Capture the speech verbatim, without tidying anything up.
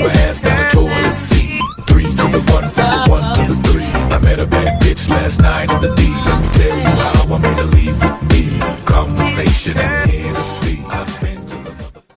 my ass down the toilet seat. Three to the one, from the one to the three. I met a bad bitch last night in the